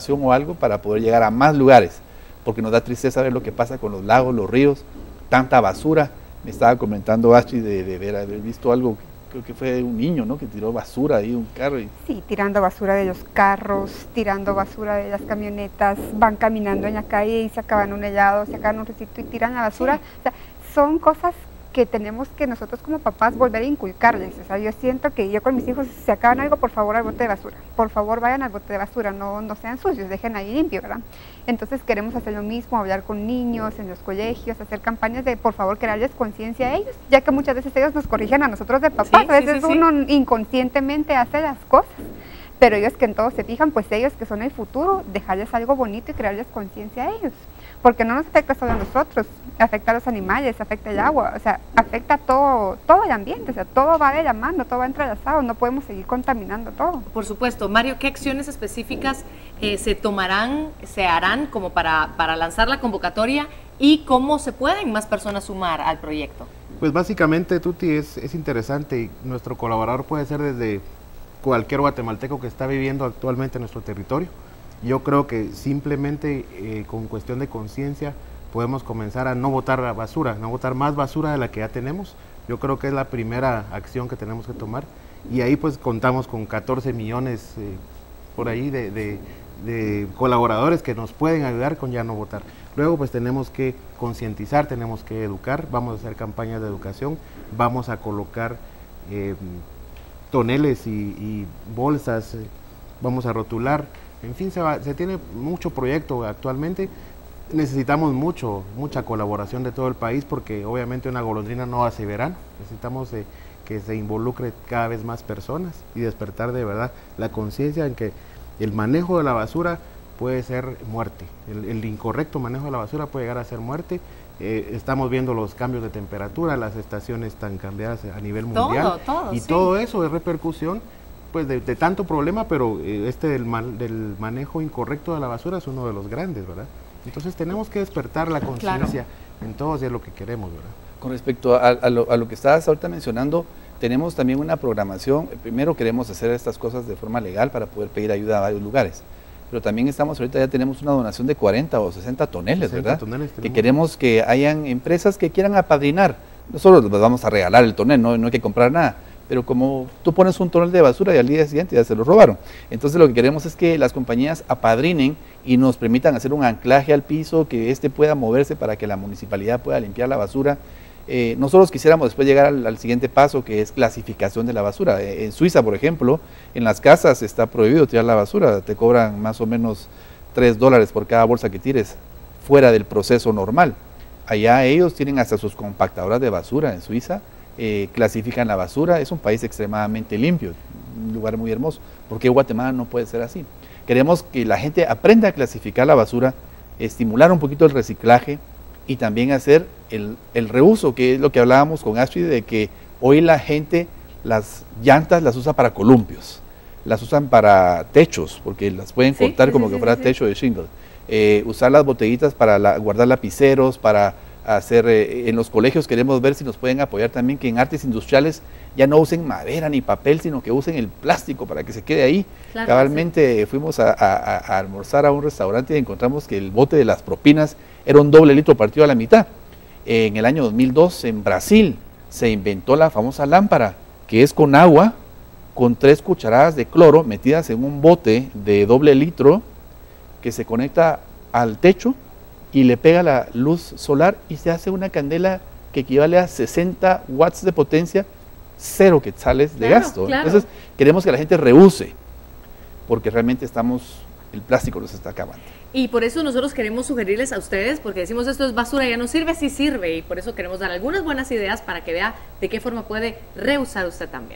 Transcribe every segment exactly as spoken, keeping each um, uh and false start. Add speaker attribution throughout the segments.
Speaker 1: o algo para poder llegar a más lugares, porque nos da tristeza ver lo que pasa con los lagos, los ríos, tanta basura. Me estaba comentando Astrid de, de ver, haber visto algo, creo que fue un niño, ¿no?, que tiró basura ahí, un carro. Y...
Speaker 2: Sí, tirando basura de los carros, tirando basura de las camionetas, van caminando en la calle y se acaban un helado, se acaban un recito y tiran la basura. Sí. O sea, son cosas que tenemos que nosotros como papás volver a inculcarles. O sea, yo siento que yo con mis hijos, si se acaban algo, por favor al bote de basura, por favor vayan al bote de basura, no, no sean sucios, dejen ahí limpio, ¿verdad? Entonces queremos hacer lo mismo, hablar con niños en los colegios, hacer campañas de por favor crearles conciencia a ellos, ya que muchas veces ellos nos corrigen a nosotros de papás, sí, a veces sí, sí, uno sí. inconscientemente hace las cosas, pero ellos que en todo se fijan, pues ellos que son el futuro, dejarles algo bonito y crearles conciencia a ellos. Porque no nos afecta solo a nosotros, afecta a los animales, afecta el agua, o sea, afecta todo, todo el ambiente, o sea, todo va de la mano, todo va entrelazado, no podemos seguir contaminando todo.
Speaker 3: Por supuesto. Mario, ¿qué acciones específicas eh, se tomarán, se harán como para, para lanzar la convocatoria y cómo se pueden más personas sumar al proyecto?
Speaker 4: Pues básicamente, Tuti, es, es interesante y nuestro colaborador puede ser desde cualquier guatemalteco que está viviendo actualmente en nuestro territorio. Yo creo que simplemente eh, con cuestión de conciencia podemos comenzar a no botar la basura, no botar más basura de la que ya tenemos. Yo creo que es la primera acción que tenemos que tomar y ahí pues contamos con catorce millones eh, por ahí de, de, de colaboradores que nos pueden ayudar con ya no botar. Luego pues tenemos que concientizar, tenemos que educar, vamos a hacer campañas de educación, vamos a colocar eh, toneles y, y bolsas, eh, vamos a rotular. En fin, se, va, se tiene mucho proyecto actualmente, necesitamos mucho, mucha colaboración de todo el país porque obviamente una golondrina no hace verano, necesitamos eh, que se involucre cada vez más personas y despertar de verdad la conciencia en que el manejo de la basura puede ser muerte, el, el incorrecto manejo de la basura puede llegar a ser muerte. Eh, estamos viendo los cambios de temperatura, las estaciones tan cambiadas a nivel mundial
Speaker 3: todo, todo,
Speaker 4: y
Speaker 3: sí.
Speaker 4: todo eso es repercusión pues de, de tanto problema, pero eh, este del, man, del manejo incorrecto de la basura es uno de los grandes, ¿verdad? Entonces tenemos que despertar la conciencia claro. en todo de lo que queremos, ¿verdad?
Speaker 1: Con respecto a, a, lo, a lo que estabas ahorita mencionando, tenemos también una programación. Primero queremos hacer estas cosas de forma legal para poder pedir ayuda a varios lugares, pero también estamos ahorita ya tenemos una donación de cuarenta o sesenta toneles, sesenta ¿verdad? Toneles que queremos que hayan empresas que quieran apadrinar. No solo les vamos a regalar el tonel, no, no hay que comprar nada, pero como tú pones un tonel de basura y al día siguiente ya se lo robaron. Entonces lo que queremos es que las compañías apadrinen y nos permitan hacer un anclaje al piso, que éste pueda moverse para que la municipalidad pueda limpiar la basura. Eh, nosotros quisiéramos después llegar al, al siguiente paso, que es clasificación de la basura. Eh, en Suiza, por ejemplo, en las casas está prohibido tirar la basura, te cobran más o menos tres dólares por cada bolsa que tires, fuera del proceso normal. Allá ellos tienen hasta sus compactadoras de basura en Suiza, eh, clasifican la basura, es un país extremadamente limpio, un lugar muy hermoso. ¿Por qué Guatemala no puede ser así? Queremos que la gente aprenda a clasificar la basura, estimular un poquito el reciclaje y también hacer el, el reuso, que es lo que hablábamos con Astrid, de que hoy la gente las llantas las usa para columpios, las usan para techos, porque las pueden sí, cortar sí, como sí, que fuera sí, techo sí. de shingle. Eh, usar las botellitas para la, guardar lapiceros, para hacer, eh, en los colegios queremos ver si nos pueden apoyar también, que en artes industriales ya no usen madera ni papel, sino que usen el plástico para que se quede ahí. Claro, cabalmente sí. fuimos a, a, a almorzar a un restaurante y encontramos que el bote de las propinas era un doble litro partido a la mitad. En el año dos mil dos, en Brasil, se inventó la famosa lámpara, que es con agua, con tres cucharadas de cloro metidas en un bote de doble litro, que se conecta al techo y le pega la luz solar y se hace una candela que equivale a sesenta watts de potencia, cero quetzales de
Speaker 3: claro,
Speaker 1: gasto.
Speaker 3: Claro.
Speaker 1: Entonces queremos que la gente reuse, porque realmente estamos, el plástico nos está acabando.
Speaker 3: Y por eso nosotros queremos sugerirles a ustedes, porque decimos esto es basura, ya no sirve, sí sirve, y por eso queremos dar algunas buenas ideas para que vea de qué forma puede reusar usted también.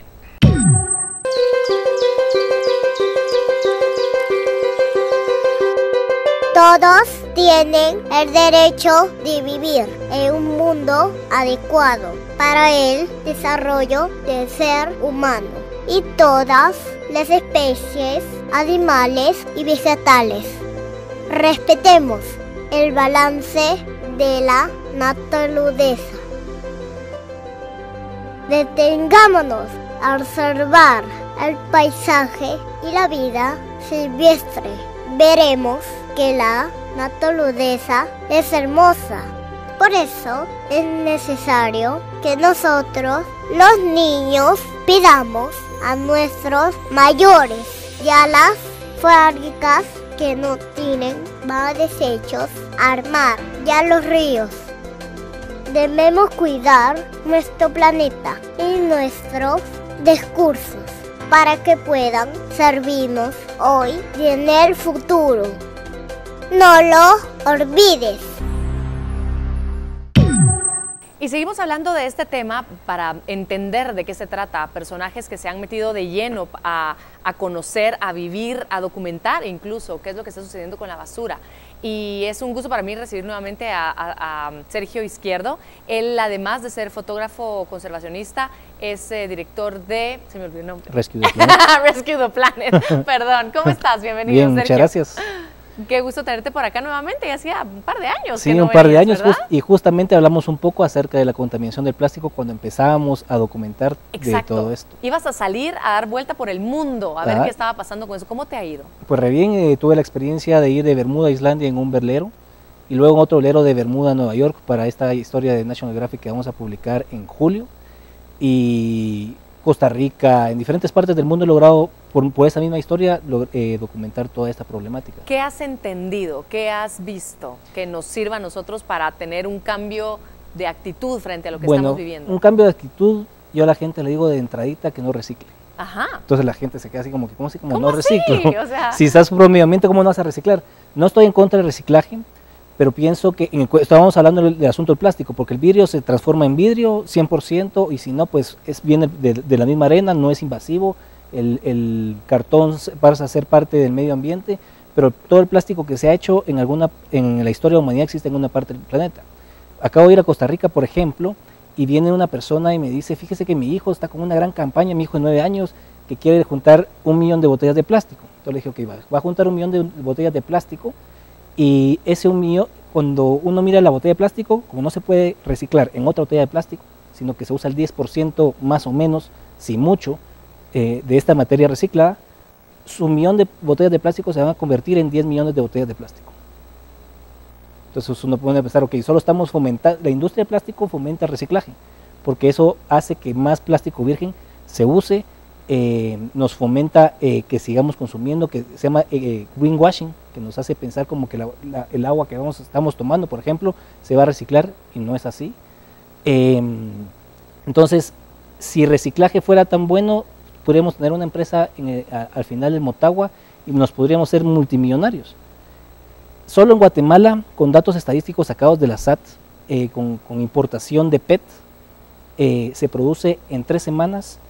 Speaker 5: Todos tienen el derecho de vivir en un mundo adecuado para el desarrollo del ser humano y todas las especies animales y vegetales. Respetemos el balance de la naturaleza. Detengámonos a observar el paisaje y la vida silvestre veremos que la naturaleza es hermosa. Por eso es necesario que nosotros, los niños, pidamos a nuestros mayores y a las fábricas que no tienen más desechos al mar y a los ríos. Debemos cuidar nuestro planeta y nuestros discursos para que puedan servirnos hoy y en el futuro. No lo olvides.
Speaker 3: Y seguimos hablando de este tema para entender de qué se trata, personajes que se han metido de lleno a, a conocer, a vivir, a documentar incluso qué es lo que está sucediendo con la basura. Y es un gusto para mí recibir nuevamente a, a, a Sergio Izquierdo. Él, además de ser fotógrafo conservacionista, es eh, director de... se me olvidó el nombre.
Speaker 6: Rescue the Planet.
Speaker 3: Rescue the Planet, perdón. ¿Cómo estás? Bienvenido,
Speaker 6: Bien,
Speaker 3: Sergio.
Speaker 6: muchas gracias.
Speaker 3: Qué gusto tenerte por acá nuevamente, ya hacía un par de años.
Speaker 6: Sí,
Speaker 3: que no
Speaker 6: un par de
Speaker 3: venías,
Speaker 6: años just, y justamente hablamos un poco acerca de la contaminación del plástico cuando empezábamos a documentar
Speaker 3: Exacto.
Speaker 6: de todo esto.
Speaker 3: Ibas a salir a dar vuelta por el mundo, a ver
Speaker 6: Ah.
Speaker 3: qué estaba pasando con eso. ¿Cómo te ha ido?
Speaker 6: Pues re bien, eh, tuve la experiencia de ir de Bermuda a Islandia en un velero y luego en otro velero de Bermuda a Nueva York para esta historia de National Geographic que vamos a publicar en julio. Y Costa Rica, en diferentes partes del mundo he logrado, por, por esa misma historia, lo, eh, documentar toda esta problemática.
Speaker 3: ¿Qué has entendido? ¿Qué has visto que nos sirva a nosotros para tener un cambio de actitud frente a lo que
Speaker 6: Bueno,
Speaker 3: estamos viviendo?
Speaker 6: un cambio de actitud, yo a la gente le digo de entradita que no recicle.
Speaker 3: Ajá.
Speaker 6: Entonces la gente se queda así como que, ¿cómo así? Como
Speaker 3: ¿Cómo
Speaker 6: no
Speaker 3: así?
Speaker 6: reciclo.
Speaker 3: O sea-
Speaker 6: Si estás por medio ambiente, ¿cómo no vas a reciclar? No estoy en contra del reciclaje, pero pienso que, en el cu- estábamos hablando del, del asunto del plástico, porque el vidrio se transforma en vidrio cien por ciento y si no, pues es, viene de, de la misma arena, no es invasivo, el, el cartón se- pasa a ser parte del medio ambiente, pero todo el plástico que se ha hecho en, alguna, en la historia de la humanidad existe en una parte del planeta. Acabo de ir a Costa Rica, por ejemplo, y viene una persona y me dice, fíjese que mi hijo está con una gran campaña, mi hijo de nueve años, que quiere juntar un millón de botellas de plástico. Entonces le dije, ok, va, va a juntar un millón de botellas de plástico, y ese un millón, cuando uno mira la botella de plástico, como no se puede reciclar en otra botella de plástico, sino que se usa el diez por ciento más o menos, si mucho, eh, de esta materia reciclada, su millón de botellas de plástico se van a convertir en diez millones de botellas de plástico. Entonces uno puede pensar, ok, solo estamos fomentando, la industria del plástico fomenta el reciclaje, porque eso hace que más plástico virgen se use, eh, nos fomenta eh, que sigamos consumiendo, que se llama eh, greenwashing, que nos hace pensar como que la, la, el agua que vamos, estamos tomando, por ejemplo, se va a reciclar y no es así. Eh, entonces, si reciclaje fuera tan bueno, podríamos tener una empresa en el, a, al final del Motagua y nos podríamos ser multimillonarios. Solo en Guatemala, con datos estadísticos sacados de la S A T, eh, con, con importación de P E T, eh, se produce en tres semanas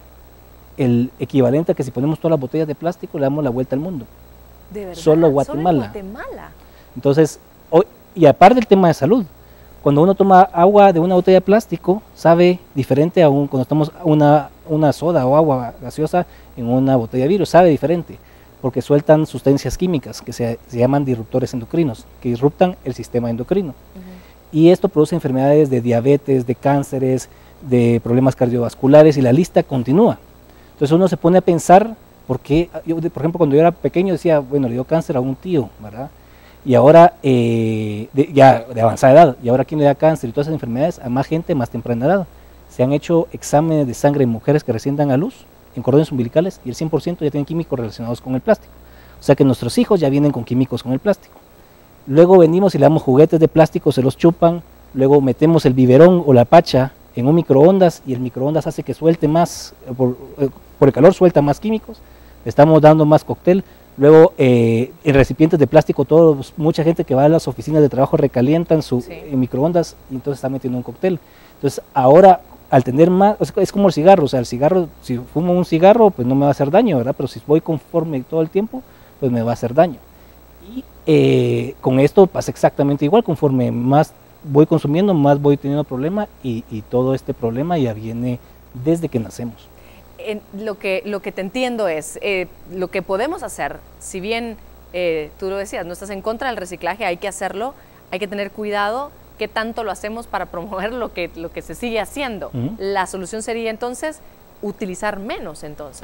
Speaker 6: el equivalente a que si ponemos todas las botellas de plástico le damos la vuelta al mundo.
Speaker 3: ¿De verdad?
Speaker 6: Solo Guatemala.
Speaker 3: Solo en Guatemala.
Speaker 6: Entonces, hoy, y aparte del tema de salud, cuando uno toma agua de una botella de plástico, sabe diferente a un, cuando tomamos una, una soda o agua gaseosa en una botella de vidrio, sabe diferente, porque sueltan sustancias químicas que se, se llaman disruptores endocrinos, que disruptan el sistema endocrino. Uh-huh. Y esto produce enfermedades de diabetes, de cánceres, de problemas cardiovasculares, y la lista continúa. Entonces uno se pone a pensar, ¿por qué? Yo, por ejemplo, cuando yo era pequeño decía, bueno, le dio cáncer a un tío, ¿verdad? Y ahora, eh, de, ya de avanzada edad, y ahora ¿quién le da cáncer y todas esas enfermedades? A más gente, más temprana edad. Se han hecho exámenes de sangre en mujeres que recién dan a luz, en cordones umbilicales, y el cien por ciento ya tienen químicos relacionados con el plástico. O sea que nuestros hijos ya vienen con químicos con el plástico. Luego venimos y le damos juguetes de plástico, se los chupan, luego metemos el biberón o la pacha en un microondas y el microondas hace que suelte más, por, por el calor suelta más químicos, le estamos dando más cóctel. Luego eh, en recipientes de plástico, todos, mucha gente que va a las oficinas de trabajo recalientan su
Speaker 3: Sí.
Speaker 6: en microondas y entonces está metiendo un cóctel. Entonces ahora al tener más, es como el cigarro, o sea, el cigarro, si fumo un cigarro pues no me va a hacer daño, ¿verdad? Pero si voy conforme todo el tiempo, pues me va a hacer daño. Y eh, con esto pasa exactamente igual, conforme más voy consumiendo, más voy teniendo problema y, y todo este problema ya viene desde que nacemos.
Speaker 3: En lo, que, lo que te entiendo es, eh, lo que podemos hacer, si bien eh, tú lo decías, no estás en contra del reciclaje, hay que hacerlo, hay que tener cuidado qué tanto lo hacemos para promover lo que, lo que se sigue haciendo. Uh-huh. La solución sería entonces utilizar menos entonces.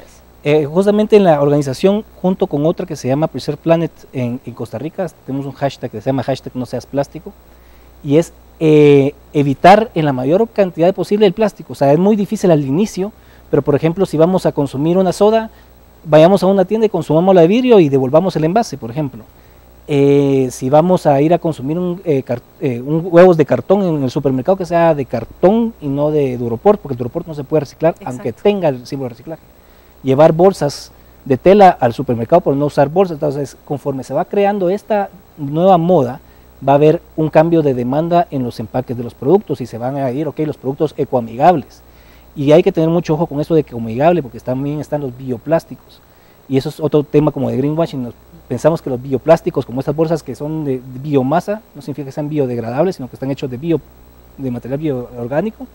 Speaker 6: Eh, justamente en la organización, junto con otra que se llama Preserve Planet en, en Costa Rica, tenemos un hashtag que se llama hashtag no seas plástico, y es eh, evitar en la mayor cantidad posible el plástico. O sea, es muy difícil al inicio, pero por ejemplo, si vamos a consumir una soda, vayamos a una tienda y consumamos la de vidrio y devolvamos el envase, por ejemplo. Eh, si vamos a ir a consumir un, eh, car eh, un huevos de cartón en el supermercado, que sea de cartón y no de Duroport, porque el Duroport no se puede reciclar. Exacto. Aunque tenga el símbolo de reciclaje. Llevar bolsas de tela al supermercado por no usar bolsas. Entonces, conforme se va creando esta nueva moda, va a haber un cambio de demanda en los empaques de los productos y se van a ir, ok, los productos ecoamigables. Y hay que tener mucho ojo con eso de ecoamigable, porque también están los bioplásticos. Y eso es otro tema como de greenwashing. Nos pensamos que los bioplásticos, como estas bolsas que son de, de biomasa, no significa que sean biodegradables, sino que están hechos de, bio, de material bioorgánico.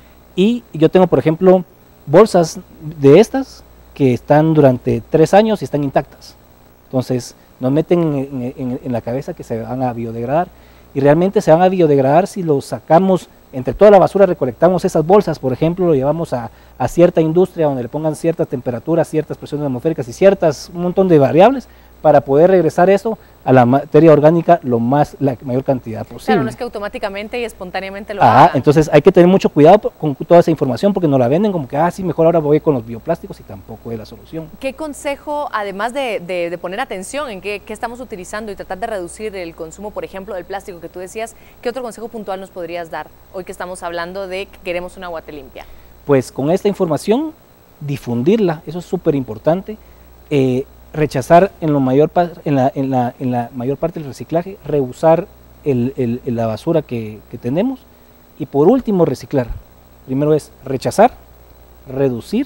Speaker 6: Y yo tengo, por ejemplo, bolsas de estas que están durante tres años y están intactas. Entonces, nos meten en, en, en la cabeza que se van a biodegradar. Y realmente se van a biodegradar si los sacamos, entre toda la basura recolectamos esas bolsas, por ejemplo, lo llevamos a, a cierta industria donde le pongan ciertas temperaturas, ciertas presiones atmosféricas y ciertas, un montón de variables, para poder regresar eso a la materia orgánica lo más, la mayor cantidad posible.
Speaker 3: Claro, no es que automáticamente y espontáneamente lo
Speaker 6: ah,
Speaker 3: hagan.
Speaker 6: Entonces hay que tener mucho cuidado con toda esa información porque nos la venden como que, ah, sí, mejor ahora voy con los bioplásticos y tampoco es la solución.
Speaker 3: ¿Qué consejo, además de, de, de poner atención en qué, qué estamos utilizando y tratar de reducir el consumo, por ejemplo, del plástico que tú decías, qué otro consejo puntual nos podrías dar hoy que estamos hablando de que queremos una Guate limpia?
Speaker 6: Pues con esta información, difundirla, eso es súper importante. Eh, rechazar en, lo mayor en, la, en, la, en la mayor parte del reciclaje, reusar el, el, el, la basura que, que tenemos y por último reciclar. Primero es rechazar, reducir,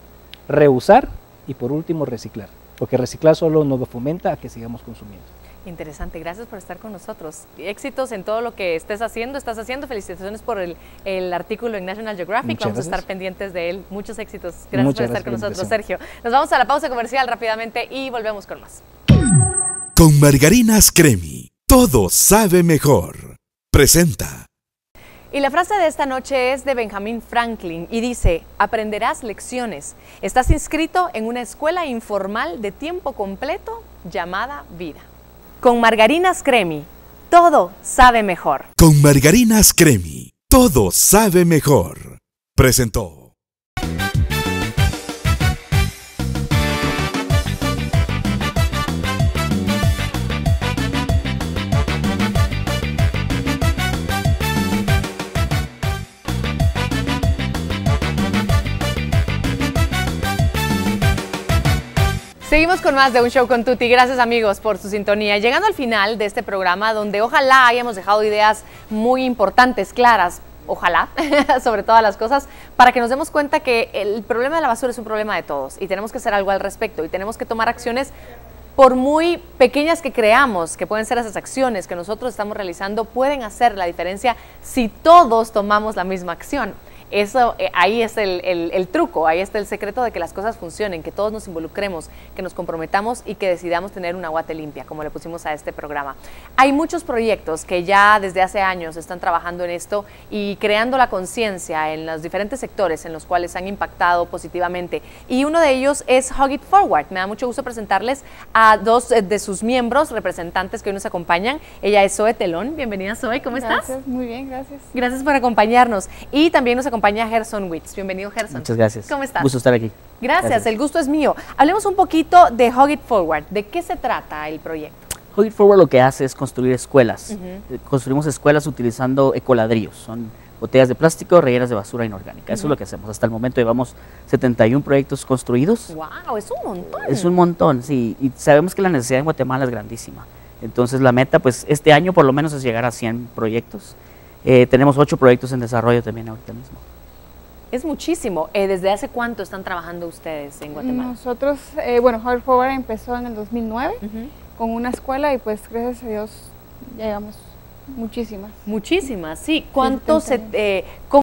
Speaker 6: reusar y por último reciclar, porque reciclar solo nos fomenta a que sigamos consumiendo.
Speaker 3: Interesante, gracias por estar con nosotros. Éxitos en todo lo que estés haciendo, estás haciendo. Felicitaciones por el, el artículo en National Geographic. Muchas Vamos gracias. a estar pendientes de él. Muchos éxitos. Gracias Muchas por estar gracias con nosotros, Sergio. Nos vamos a la pausa comercial rápidamente y volvemos con más.
Speaker 7: Con Margarinas Cremi, todo sabe mejor. Presenta.
Speaker 3: Y la frase de esta noche es de Benjamin Franklin y dice: aprenderás lecciones. Estás inscrito en una escuela informal de tiempo completo llamada vida. Con Margarinas Cremi, todo sabe mejor.
Speaker 7: Con Margarinas Cremi, todo sabe mejor. Presentó.
Speaker 3: Seguimos con más de Un Show con Tuti. Gracias amigos por su sintonía. Llegando al final de este programa donde ojalá hayamos dejado ideas muy importantes, claras, ojalá, sobre todas las cosas, para que nos demos cuenta que el problema de la basura es un problema de todos y tenemos que hacer algo al respecto y tenemos que tomar acciones. Por muy pequeñas que creamos que pueden ser esas acciones que nosotros estamos realizando, pueden hacer la diferencia si todos tomamos la misma acción. Eso, eh, ahí es el, el, el truco, ahí está el secreto de que las cosas funcionen, que todos nos involucremos, que nos comprometamos y que decidamos tener una Guate limpia, como le pusimos a este programa. Hay muchos proyectos que ya desde hace años están trabajando en esto y creando la conciencia en los diferentes sectores en los cuales han impactado positivamente. Y uno de ellos es Hug It Forward. Me da mucho gusto presentarles a dos de sus miembros, representantes que hoy nos acompañan. Ella es Zoe Telón. Bienvenida, Zoe, ¿cómo
Speaker 2: gracias,
Speaker 3: estás?
Speaker 2: Gracias, muy bien, gracias.
Speaker 3: Gracias por acompañarnos. Y también nos acompaña acompaña Gerson Witz. Bienvenido, Gerson.
Speaker 8: Muchas gracias.
Speaker 3: ¿Cómo estás?
Speaker 8: Gusto estar aquí.
Speaker 3: Gracias,
Speaker 8: Gracias,
Speaker 3: el gusto es mío. Hablemos un poquito de Hug It Forward. ¿De qué se trata el proyecto?
Speaker 8: Hug It Forward lo que hace es construir escuelas.
Speaker 3: Uh-huh.
Speaker 8: Construimos escuelas utilizando ecoladrillos. Son botellas de plástico rellenas de basura inorgánica. Eso
Speaker 3: Uh-huh.
Speaker 8: es lo que hacemos. Hasta el momento llevamos setenta y uno proyectos construidos.
Speaker 3: ¡Wow! Es un montón.
Speaker 8: Es un montón, sí. Y sabemos que la necesidad en Guatemala es grandísima. Entonces la meta, pues este año por lo menos es llegar a cien proyectos. Eh, tenemos ocho proyectos en desarrollo también ahorita mismo.
Speaker 3: Es muchísimo. Eh, ¿Desde hace cuánto están trabajando ustedes en Guatemala?
Speaker 2: Nosotros, eh, bueno, Hug It Forward empezó en el dos mil nueve
Speaker 3: Uh-huh.
Speaker 2: con una escuela y pues gracias a Dios llegamos muchísimas.
Speaker 3: Muchísimas, sí. ¿Cuánto
Speaker 2: setenta
Speaker 3: se, eh, cómo